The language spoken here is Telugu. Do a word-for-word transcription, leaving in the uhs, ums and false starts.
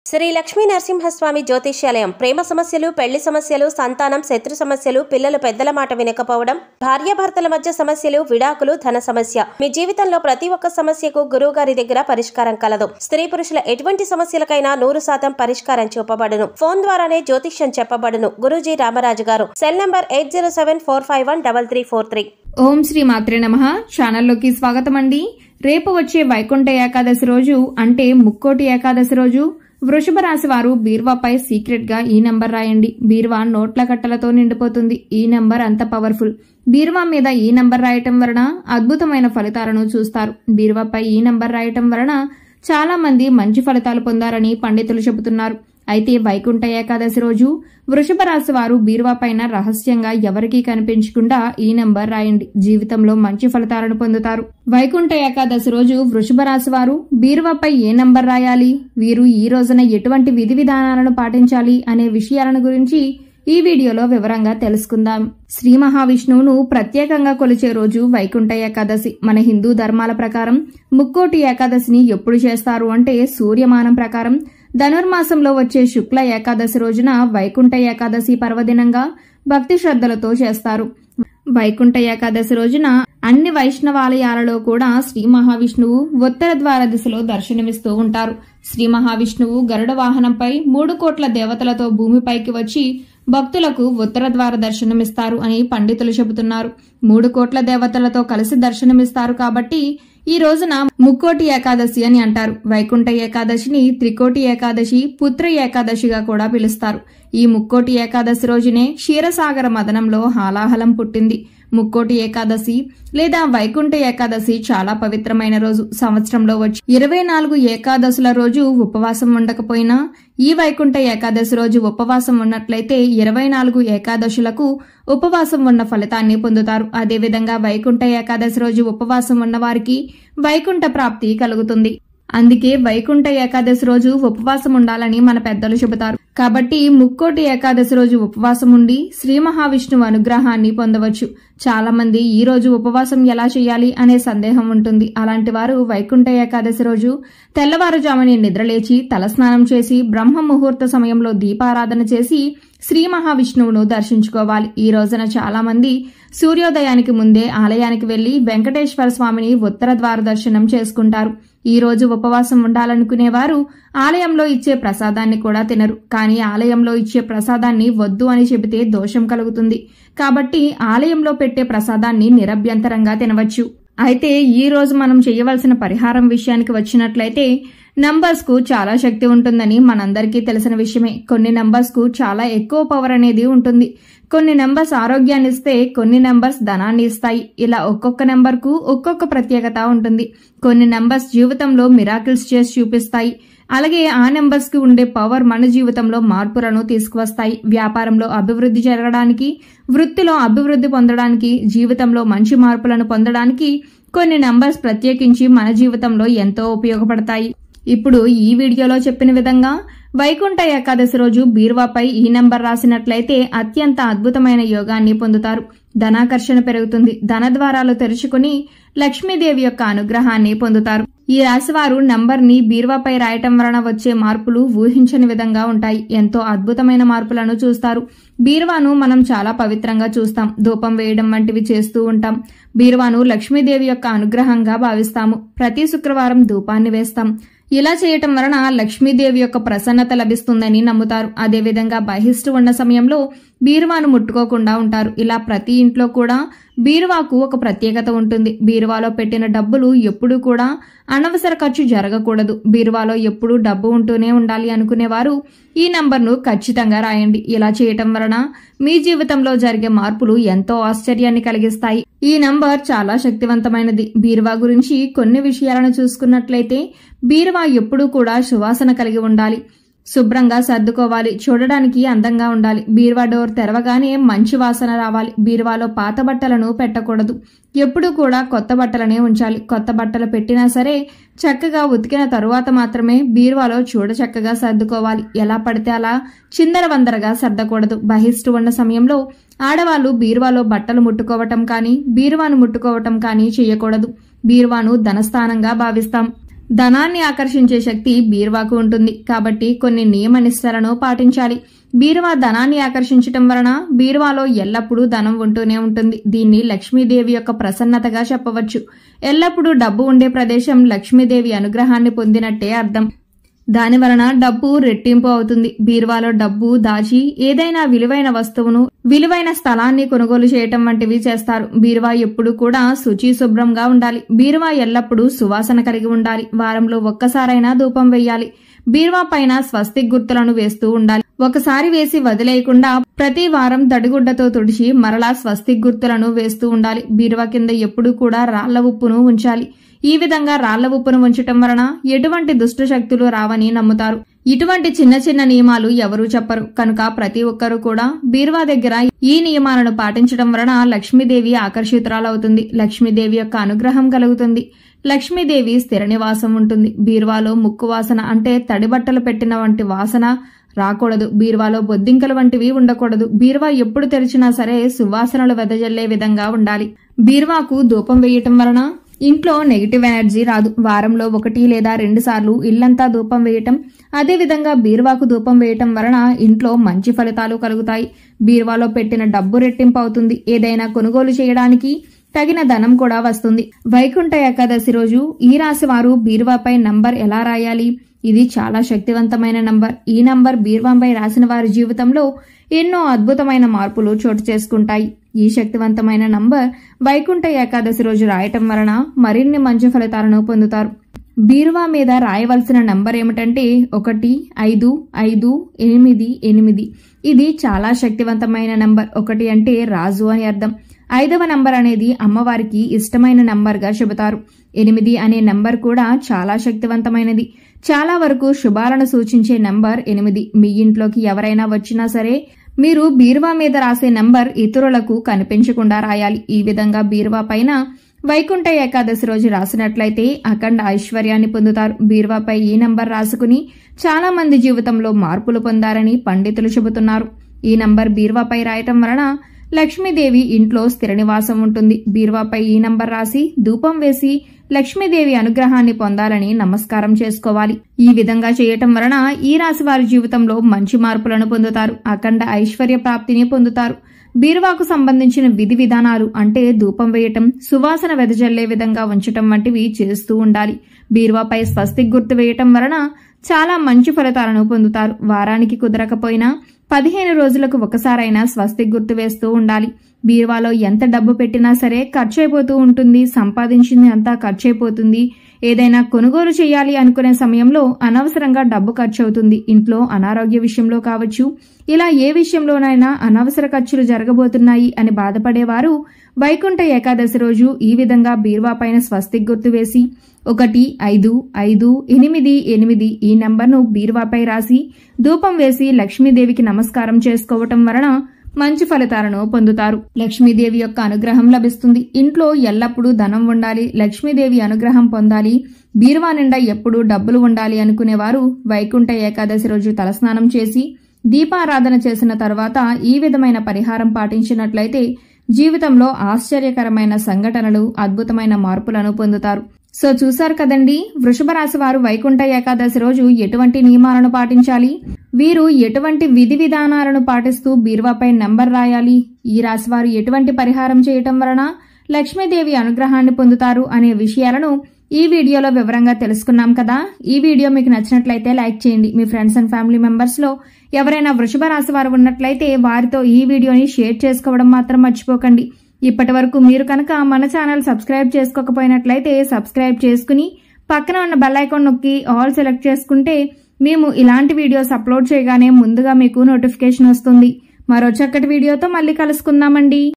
శ్రీ లక్ష్మీ నరసింహస్వామి జ్యోతిష్యాలయం ప్రేమ సమస్యలు, పెళ్లి సమస్యలు, సంతానం, శత్రు సమస్యలు, పిల్లలు పెద్దల మాట వినకపోవడం, భార్యాభర్తల మధ్య సమస్యలు, విడాకులు, ధన సమస్య. మీ జీవితంలో ప్రతి ఒక్క సమస్యకు గురువు గారి దగ్గర పరిష్కారం కలదు. స్త్రీ పురుషుల ఎటువంటి సమస్యలకైనా నూరు శాతం పరిష్కారం చూపబడును. ఫోన్ ద్వారానే జ్యోతిష్యం చెప్పబడును. గురూజీ రామరాజు గారు. Cell number eight zero seven four five one double three four three. ఓం శ్రీ మాత్రే నమః. ఛానల్లోకి స్వాగతం అండి. రేపు వచ్చే వైకుంఠ ఏకాదశి రోజు అంటే ముక్కోటి ఏకాదశి రోజు వృషభ రాశి వారు బీరువాపై సీక్రెట్ గా ఈ నంబర్ రాయండి. బీరువా నోట్ల కట్టలతో నిండిపోతుంది. ఈ నంబర్ అంత పవర్ఫుల్. బీరువా మీద ఈ నంబర్ రాయటం వలన అద్భుతమైన ఫలితాలను చూస్తారు. బీరువాపై ఈ నంబర్ రాయటం వలన చాలా మంది మంచి ఫలితాలు పొందారని పండితులు చెబుతున్నారు. అయితే వైకుంఠ ఏకాదశి రోజు వృషభ రాశి వారు బీరువా పైన రహస్యంగా ఎవరికీ కనిపించకుండా ఈ నంబర్ రాయండి. జీవితంలో మంచి ఫలితాలను పొందుతారు. వైకుంఠ ఏకాదశి రోజు వృషభ రాశి వారు బీరువాపై ఏ నంబర్ రాయాలి, వీరు ఈ రోజున ఎటువంటి విధి విధానాలను పాటించాలి అనే విషయాలను గురించి ఈ వీడియోలో వివరంగా తెలుసుకుందాం. శ్రీ మహావిష్ణువును ప్రత్యేకంగా కొలిచే రోజు వైకుంఠ ఏకాదశి. మన హిందూ ధర్మాల ప్రకారం ముక్కోటి ఏకాదశిని ఎప్పుడు చేస్తారు అంటే సూర్యమానం ప్రకారం ధనుర్మాసంలో వచ్చే శుక్ల ఏకాదశి రోజున వైకుంఠ ఏకాదశి పర్వదినంగా భక్తి శ్రద్ధలతో చేస్తారు. వైకుంఠ ఏకాదశి రోజున అన్ని వైష్ణవాలయాలలో కూడా శ్రీ మహావిష్ణువు ఉత్తర ద్వార దిశలో దర్శనమిస్తూ ఉంటారు. శ్రీ మహావిష్ణువు గరుడ వాహనంపై మూడు కోట్ల దేవతలతో భూమిపైకి వచ్చి భక్తులకు ఉత్తర ద్వార దర్శనమిస్తారు అని పండితులు చెబుతున్నారు. మూడు కోట్ల దేవతలతో కలిసి దర్శనమిస్తారు కాబట్టి ఈ రోజున ముక్కోటి ఏకాదశి అని అంటారు. వైకుంఠ ఏకాదశిని త్రికోటి ఏకాదశి, పుత్ర ఏకాదశిగా కూడా పిలుస్తారు. ఈ ముక్కోటి ఏకాదశి రోజునే క్షీరసాగర మదనంలో హాలాహలం పుట్టింది. ముక్కోటి ఏకాదశి లేదా వైకుంఠ ఏకాదశి చాలా పవిత్రమైన రోజు. సంవత్సరంలో వచ్చి ఇరవై నాలుగు ఏకాదశుల రోజు ఉపవాసం ఉండకపోయినా ఈ వైకుంఠ ఏకాదశి రోజు ఉపవాసం ఉన్నట్లయితే ఇరవై నాలుగు ఏకాదశులకు ఉపవాసం ఉన్న ఫలితాన్ని పొందుతారు. అదేవిధంగా వైకుంఠ ఏకాదశి రోజు ఉపవాసం ఉన్న వారికి వైకుంఠ ప్రాప్తి కలుగుతుంది. అందుకే వైకుంఠ ఏకాదశి రోజు ఉపవాసం ఉండాలని మన పెద్దలు చెబుతారు. కాబట్టి ముక్కోటి ఏకాదశి రోజు ఉపవాసం ఉండి శ్రీ మహావిష్ణువు అనుగ్రహాన్ని పొందవచ్చు. చాలా మంది ఈ రోజు ఉపవాసం ఎలా చేయాలి అనే సందేహం ఉంటుంది. అలాంటి వారు వైకుంఠ ఏకాదశి రోజు తెల్లవారుజాముని నిద్రలేచి తలస్నానం చేసి బ్రహ్మ ముహూర్త సమయంలో దీపారాధన చేసి శ్రీ మహావిష్ణువును దర్శించుకోవాలి. ఈ రోజున చాలా మంది సూర్యోదయానికి ముందే ఆలయానికి వెళ్లి వెంకటేశ్వర స్వామిని ఉత్తర ద్వార దర్శనం చేసుకుంటారు. ఈ రోజు ఉపవాసం ఉండాలనుకునేవారు ఆలయంలో ఇచ్చే ప్రసాదాన్ని కూడా తినరు. కానీ ఆలయంలో ఇచ్చే ప్రసాదాన్ని వద్దు అని చెబితే దోషం కలుగుతుంది. కాబట్టి ఆలయంలో పెట్టే ప్రసాదాన్ని నిరభ్యంతరంగా తినవచ్చు. అయితే ఈ రోజు మనం చేయవలసిన పరిహారం విషయానికి వచ్చినట్లయితే నంబర్స్ కు చాలా శక్తి ఉంటుందని మనందరికీ తెలిసిన విషయమే. కొన్ని నంబర్స్ కు చాలా ఎక్కువ పవర్ అనేది ఉంటుంది. కొన్ని నంబర్స్ ఆరోగ్యాన్ని ఇస్తే, కొన్ని నంబర్స్ ధనాన్ని ఇస్తాయి. ఇలా ఒక్కొక్క నెంబర్ కు ఒక్కొక్క ప్రత్యేకత ఉంటుంది. కొన్ని నంబర్స్ జీవితంలో మిరాకిల్స్ చేసి చూపిస్తాయి. అలాగే ఆ నెంబర్స్ కి ఉండే పవర్ మన జీవితంలో మార్పులను తీసుకువస్తాయి. వ్యాపారంలో అభివృద్ధి జరగడానికి, వృత్తిలో అభివృద్ధి పొందడానికి, జీవితంలో మంచి మార్పులను పొందడానికి కొన్ని నంబర్స్ ప్రత్యేకించి మన జీవితంలో ఎంతో ఉపయోగపడతాయి. ఇప్పుడు ఈ వీడియోలో చెప్పిన విధంగా వైకుంఠ ఏకాదశి రోజు బీరువాపై ఈ నంబర్ రాసినట్లయితే అత్యంత అద్భుతమైన యోగాన్ని పొందుతారు. ధనాకర్షణ పెరుగుతుంది. ధన ద్వారాలు తెరుచుకుని లక్ష్మీదేవి యొక్క అనుగ్రహాన్ని పొందుతారు. ఈ రాశివారు నంబర్ ని బీరువాపై రాయటం వలన వచ్చే మార్పులు ఊహించని విధంగా ఉంటాయి. ఎంతో అద్భుతమైన మార్పులను చూస్తారు. బీరువాను మనం చాలా పవిత్రంగా చూస్తాం. ధూపం వేయడం వంటివి చేస్తూ ఉంటాం. బీరువాను లక్ష్మీదేవి యొక్క అనుగ్రహంగా భావిస్తాము. ప్రతి శుక్రవారం ధూపాన్ని వేస్తాం. ఇలా చేయటం వలన లక్ష్మీదేవి యొక్క ప్రసన్నత లభిస్తుందని నమ్ముతారు. అదేవిధంగా బహిష్టు ఉన్న సమయంలో బీరువాను ముట్టుకోకుండా ఉంటారు. ఇలా ప్రతి ఇంట్లో కూడా బీరువాకు ఒక ప్రత్యేకత ఉంటుంది. బీరువాలో పెట్టిన డబ్బులు ఎప్పుడూ కూడా అనవసర ఖర్చు జరగకూడదు. బీరువాలో ఎప్పుడూ డబ్బు ఉంటూనే ఉండాలి అనుకునేవారు ఈ నంబర్ను ఖచ్చితంగా రాయండి. ఇలా చేయటం వలన మీ జీవితంలో జరిగే మార్పులు ఎంతో ఆశ్చర్యాన్ని కలిగిస్తాయి. ఈ నంబర్ చాలా శక్తివంతమైనది. బీరువా గురించి కొన్ని విషయాలను చూసుకున్నట్లయితే బీరువా ఎప్పుడూ కూడా సువాసన కలిగి ఉండాలి. శుభ్రంగా సర్దుకోవాలి. చూడడానికి అందంగా ఉండాలి. బీరువా డోర్ తెరవగానే మంచి వాసన రావాలి. బీరువాలో పాత బట్టలను పెట్టకూడదు. ఎప్పుడూ కూడా కొత్త బట్టలనే ఉంచాలి. కొత్త బట్టలు పెట్టినా సరే చక్కగా ఉతికిన తరువాత మాత్రమే బీరువాలో చూడ చక్కగా సర్దుకోవాలి. ఎలా పడితే అలా చిందరవందరగా సర్దకూడదు. బహిష్టు ఉన్న సమయంలో ఆడవాళ్లు బీరువాలో బట్టలు ముట్టుకోవటం కానీ, బీరువాను ముట్టుకోవటం కానీ చేయకూడదు. బీరువాను ధనస్థానంగా భావిస్తాం. ధనాన్ని ఆకర్షించే శక్తి బీరువాకు ఉంటుంది కాబట్టి కొన్ని నియమ నిష్టలను పాటించాలి. బీరువా ధనాన్ని ఆకర్షించటం వలన బీరువాలో ఎల్లప్పుడూ ధనం ఉంటూనే ఉంటుంది. దీన్ని లక్ష్మీదేవి యొక్క ప్రసన్నతగా చెప్పవచ్చు. ఎల్లప్పుడూ డబ్బు ఉండే ప్రదేశం లక్ష్మీదేవి అనుగ్రహాన్ని పొందినట్టే అర్థం. దాని వలన డబ్బు రెట్టింపు అవుతుంది. బీరువాలో డబ్బు దాచి ఏదైనా విలువైన వస్తువును, విలువైన స్థలాన్ని కొనుగోలు చేయటం వంటివి చేస్తారు. బీరువా ఎప్పుడు కూడా శుచి శుభ్రంగా ఉండాలి. బీరువా ఎల్లప్పుడూ సువాసన కలిగి ఉండాలి. వారంలో ఒక్కసారైనా ధూపం వేయాలి. బీరువా పైన స్వస్తిక్ గుర్తులను వేస్తూ ఉండాలి. ఒకసారి వేసి వదిలేయకుండా ప్రతి వారం తడిగుడ్డతో తుడిచి మరలా స్వస్తిక్ గుర్తులను వేస్తూ ఉండాలి. బీరువా కింద ఎప్పుడూ కూడా రాళ్ల ఉప్పును ఉంచాలి. ఈ విధంగా రాళ్ల ఉప్పును ఉంచటం వలన ఎటువంటి దుష్ట శక్తులు రావని నమ్ముతారు. ఇటువంటి చిన్న చిన్న నియమాలు ఎవరూ చెప్పరు కనుక ప్రతి ఒక్కరూ కూడా బీరువా దగ్గర ఈ నియమాలను పాటించడం వలన లక్ష్మీదేవి ఆకర్షితురాలవుతుంది. లక్ష్మీదేవి యొక్క అనుగ్రహం కలుగుతుంది. లక్ష్మీదేవి స్థిర నివాసం ఉంటుంది. బీరువాలో ముక్కు వాసన అంటే తడి బట్టలు పెట్టిన వంటి వాసన రాకూడదు. బీరువాలో బొద్దింకలు వంటివి ఉండకూడదు. బీరువా ఎప్పుడు తెరిచినా సరే సువాసనలు వెదజల్లే విధంగా ఉండాలి. బీరువాకు ధూపం వేయటం వలన ఇంట్లో నెగిటివ్ ఎనర్జీ రాదు. వారంలో ఒకటి లేదా రెండు సార్లు ఇల్లంతా ధూపం వేయటం, అదేవిధంగా బీరువాకు ధూపం వేయటం వలన ఇంట్లో మంచి ఫలితాలు కలుగుతాయి. బీరువాలో పెట్టిన డబ్బు రెట్టింపు అవుతుంది. ఏదైనా కొనుగోలు చేయడానికి తగిన ధనం కూడా వస్తుంది. వైకుంఠ ఏకాదశి రోజు ఈ రాశి వారు బీరువాపై నంబర్ ఎలా రాయాలి? ఇది చాలా శక్తివంతమైన నంబర్. ఈ నంబర్ బీరువాపై రాసిన వారి జీవితంలో ఎన్నో అద్భుతమైన మార్పులు చోటు చేసుకుంటాయి. ఈ శక్తివంతమైన నంబర్ వైకుంఠ ఏకాదశి రోజు రాయటం వలన మరిన్ని మంచి ఫలితాలను పొందుతారు. బీరువా మీద రాయవలసిన నంబర్ ఏమిటంటే ఒకటి ఐదు ఐదు ఎనిమిది ఎనిమిది. ఇది చాలా శక్తివంతమైన నంబర్. ఒకటి అంటే రాజు అని అర్థం. ఐదవ నంబర్ అనేది అమ్మవారికి ఇష్టమైన నంబర్ గా చెబుతారు. ఎనిమిది అనే నంబర్ కూడా చాలా శక్తివంతమైనది. చాలా వరకు శుభాలను సూచించే నంబర్ ఎనిమిది. మీ ఇంట్లోకి ఎవరైనా వచ్చినా సరే మీరు బీరువా మీద రాసే నంబర్ ఇతరులకు కనిపించకుండా రాయాలి. ఈ విధంగా బీరువా పైన వైకుంఠ ఏకాదశి రోజు రాసినట్లయితే అఖండ ఐశ్వర్యాన్ని పొందుతారు. బీరువాపై ఈ నంబర్ రాసుకుని చాలా మంది జీవితంలో మార్పులు పొందారని పండితులు చెబుతున్నారు. ఈ నంబర్ బీరువాపై రాయటం వలన లక్ష్మీదేవి ఇంట్లో స్థిర నివాసం ఉంటుంది. బీరువాపై ఈ నంబర్ రాసి ధూపం వేసి లక్ష్మీదేవి అనుగ్రహాన్ని పొందాలని నమస్కారం చేసుకోవాలి. ఈ విధంగా చేయటం వలన ఈ రాశి వారి జీవితంలో మంచి మార్పులను పొందుతారు. అఖండ ఐశ్వర్య ప్రాప్తిని పొందుతారు. బీరువాకు సంబంధించిన విధి విధానాలు అంటే ధూపం వేయటం, సువాసన వెదజల్లే విధంగా ఉంచటం వంటివి చేస్తూ ఉండాలి. బీరువాపై స్వస్తిక్ గుర్తు వేయటం వలన చాలా మంచి ఫలితాలను పొందుతారు. వారానికి కుదరకపోయినా పదిహేను రోజులకు ఒకసారైనా స్వస్తిక్ గుర్తు వేస్తూ ఉండాలి. బీరువాలో ఎంత డబ్బు పెట్టినా సరే ఖర్చు అయిపోతూ ఉంటుంది. సంపాదించింది అంతా ఖర్చు అయిపోతుంది. ఏదైనా కొనుగోలు చేయాలి అనుకునే సమయంలో అనవసరంగా డబ్బు ఖర్చు అవుతుంది. ఇంట్లో అనారోగ్య విషయంలో కావచ్చు, ఇలా ఏ విషయంలోనైనా అనవసర ఖర్చులు జరగబోతున్నాయి అని బాధపడేవారు వైకుంఠ ఏకాదశి రోజు ఈ విధంగా బీరువా పైన స్వస్తిక్ గుర్తు వేసి ఒకటి ఐదు ఐదు ఎనిమిది ఎనిమిది ఈ నంబర్ను బీరువాపై రాసి ధూపం వేసి లక్ష్మీదేవికి నమస్కారం చేసుకోవటం వలన మంచి ఫలితాలను పొందుతారు. లక్ష్మీదేవి యొక్క అనుగ్రహం లభిస్తుంది. ఇంట్లో ఎల్లప్పుడూ ధనం ఉండాలి, లక్ష్మీదేవి అనుగ్రహం పొందాలి, బీరువా నిండా ఎప్పుడూ డబ్బులు ఉండాలి అనుకునేవారు వైకుంఠ ఏకాదశి రోజు తలస్నానం చేసి దీపారాధన చేసిన తర్వాత ఈ విధమైన పరిహారం పాటించినట్లయితే జీవితంలో ఆశ్చర్యకరమైన సంఘటనలు, అద్భుతమైన మార్పులను పొందుతారు. సో చూశారు కదండి, వృషభ రాశి వారు వైకుంఠ ఏకాదశి రోజు ఎటువంటి నియమాలను పాటించాలి, వీరు ఎటువంటి విధి విధానాలను పాటిస్తూ బీరువాపై నంబర్ రాయాలి, ఈ రాశి వారు ఎటువంటి పరిహారం చేయటం వలన లక్ష్మీదేవి అనుగ్రహాన్ని పొందుతారు అనే విషయాలను ఈ వీడియోలో వివరంగా తెలుసుకున్నాం కదా. ఈ వీడియో మీకు నచ్చినట్లయితే లైక్ చేయండి. మీ ఫ్రెండ్స్ అండ్ ఫ్యామిలీ మెంబర్స్ లో ఎవరైనా వృషభ రాశి వారు ఉన్నట్లయితే వారితో ఈ వీడియోని షేర్ చేసుకోవడం మాత్రం మర్చిపోకండి. ఇప్పటి వరకు మీరు కనుక మన ఛానల్ సబ్స్క్రైబ్ చేసుకోకపోయినట్లయితే సబ్స్క్రైబ్ చేసుకుని పక్కన ఉన్న బెల్ ఐకాన్ నొక్కి ఆల్ సెలెక్ట్ చేసుకుంటే మేము ఇలాంటి వీడియోస్ అప్లోడ్ చేయగానే ముందుగా మీకు నోటిఫికేషన్ వస్తుంది. మరో చక్కటి వీడియోతో మళ్ళీ కలుసుకుందామండి.